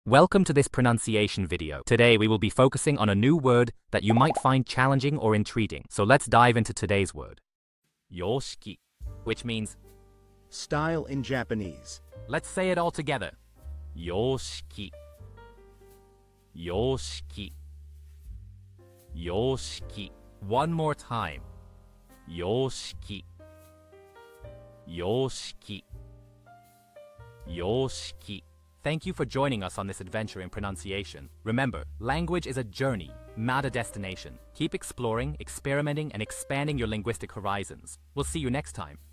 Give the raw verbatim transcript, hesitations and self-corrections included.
Welcome to this pronunciation video. Today we will be focusing on a new word that you might find challenging or intriguing. So let's dive into today's word. Youshiki, which means style in Japanese. Let's say it all together. Youshiki. Youshiki. Youshiki. One more time. Youshiki. Youshiki. Youshiki. Thank you for joining us on this adventure in pronunciation. Remember, language is a journey, not a destination. Keep exploring, experimenting, and expanding your linguistic horizons. We'll see you next time.